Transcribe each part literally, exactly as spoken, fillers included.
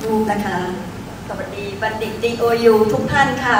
รูปนะคะสวัสดีบัณฑิต ดี โอ ยู ทุกท่านค่ะ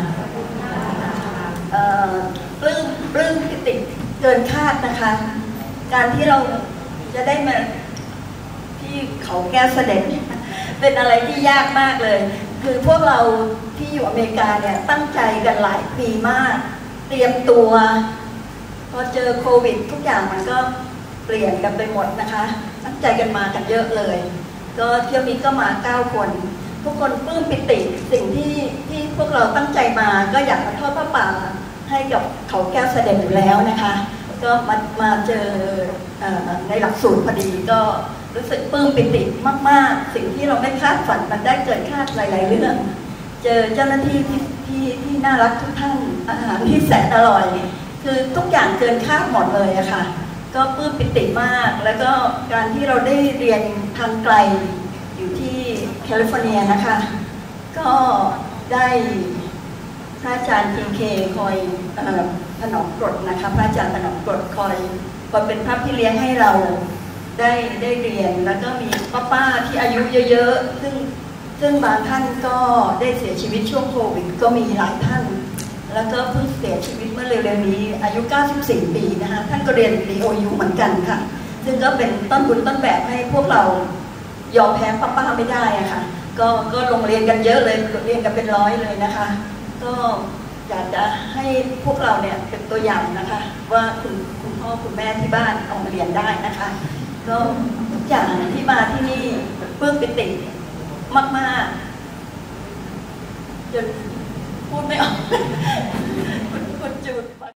ปลื้มปลื้มปิติเกินคาดนะคะการที่เราจะได้มาที่เขาแก้วเสด็จเป็นอะไรที่ยากมากเลยคือพวกเราที่อยู่อเมริกาเนี่ยตั้งใจกันหลายปีมากเตรียมตัวพอเจอโควิดทุกอย่างมันก็เปลี่ยนกันไปหมดนะคะตั้งใจกันมากันเยอะเลยก็เที่ยวนี้ก็มาเก้าคนทุกคนปลื้มปิติสิ่งที่ที่พวกเราตั้งใจมาก็อยากมาทอดผ้าป่าให้กับเขาแก้วเสด็จอยู่แล้วนะคะก็มามาเจอในหลักสูตรพอดีก็รู้สึกปลื้มปิติมากๆสิ่งที่เราไม่คาดฝันมันได้เกิดคาดหลายๆเรื่องเจอเจ้าหน้าที่ที่ที่ที่น่ารักทุกท่านอาหารที่แสนอร่อยคือทุกอย่างเกินคาดหมดเลยอะค่ะก็ปลื้มปิติมากแล้วก็การที่เราได้เรียนทางไกลอยู่ที่แคลิฟอร์เนียนะคะก็ได้พระอาจารย์ทีเคคอยถนอมกรดนะคะพระอาจารย์ถนอมกรดคอยคอยเป็นพระพี่เลี้ยงให้เราได้ได้เรียนแล้วก็มีป้าๆที่อายุเยอะๆซึ่งซึ่งบางท่านก็ได้เสียชีวิตช่วงโควิดก็มีหลายท่านแล้วก็เพิ่งเสียชีวิตเมื่อเร็วๆนี้อายุเก้าสิบสี่ปีนะคะท่านก็เรียน ดี โอ ยู เหมือนกันค่ะซึ่งก็เป็นต้นบุญต้นแบบให้พวกเรายอมแพ้ป้าๆไม่ได้อะค่ะก็ก็ลงเรียนกันเยอะเลยเรียนกันเป็นร้อยเลยนะคะก็อยากจะให้พวกเราเนี่ยเป็นตัวอย่างนะคะว่าคุณคุณพ่อคุณแม่ที่บ้านเอามาเรียนได้นะคะก็ทุกอย่างที่มาที่นี่ปลื้มปิติมากๆจนพูดไม่ออกคุณจูด